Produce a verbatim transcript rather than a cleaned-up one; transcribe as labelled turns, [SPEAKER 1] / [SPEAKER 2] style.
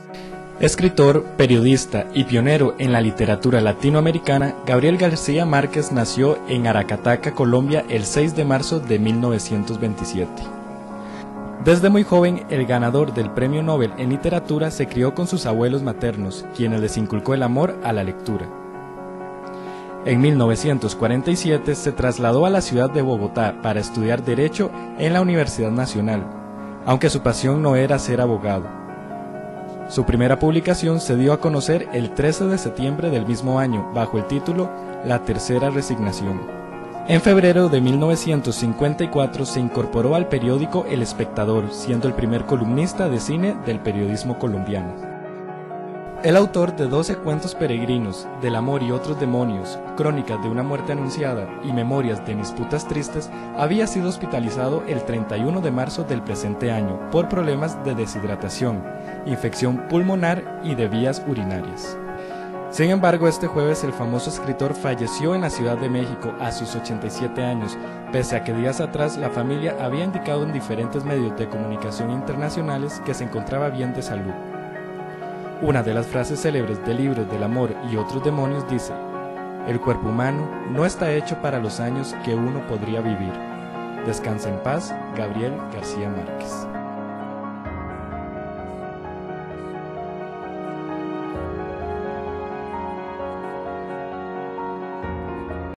[SPEAKER 1] Escritor, periodista y pionero en la literatura latinoamericana, Gabriel García Márquez nació en Aracataca, Colombia, el seis de marzo de mil novecientos veintisiete. Desde muy joven, el ganador del Premio Nobel en Literatura se crió con sus abuelos maternos, quienes les inculcó el amor a la lectura. En mil novecientos cuarenta y siete se trasladó a la ciudad de Bogotá para estudiar Derecho en la Universidad Nacional, aunque su pasión no era ser abogado. Su primera publicación se dio a conocer el trece de septiembre del mismo año, bajo el título La Tercera Resignación. En febrero de mil novecientos cincuenta y cuatro se incorporó al periódico El Espectador, siendo el primer columnista de cine del periodismo colombiano. El autor de doce cuentos peregrinos, Del amor y otros demonios, Crónicas de una muerte anunciada y Memorias de mis putas tristes, había sido hospitalizado el treinta y uno de marzo del presente año por problemas de deshidratación, infección pulmonar y de vías urinarias. Sin embargo, este jueves el famoso escritor falleció en la Ciudad de México a sus ochenta y siete años, pese a que días atrás la familia había indicado en diferentes medios de comunicación internacionales que se encontraba bien de salud. Una de las frases célebres del libro Del amor y otros demonios dice: "El cuerpo humano no está hecho para los años que uno podría vivir". Descansa en paz, Gabriel García Márquez.